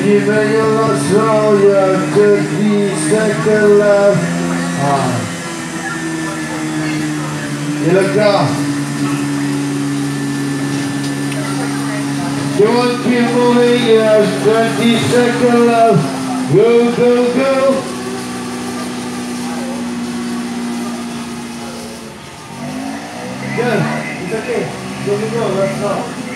keep making love slow, yeah, 30 seconds left. Here we go. Come on, keep moving, yeah, 30 seconds left. Go, go, go. Good, it's okay. Go, go, go, let's go.